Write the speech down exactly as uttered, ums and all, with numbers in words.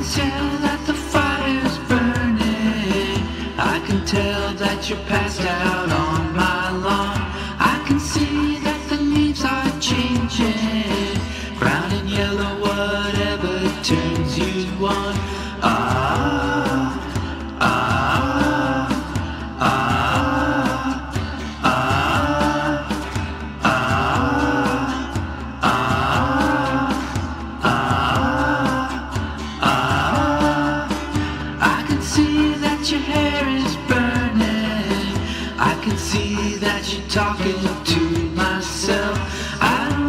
tell that the fire's burning. I can tell that you're passed out on my lawn. I can see that the leaves are changing, brown and yellow, whatever turns you on. Ah, ah, ah, ah, ah, ah, ah. I can see that your hair is burning. I can see that you're talking to myself. I don't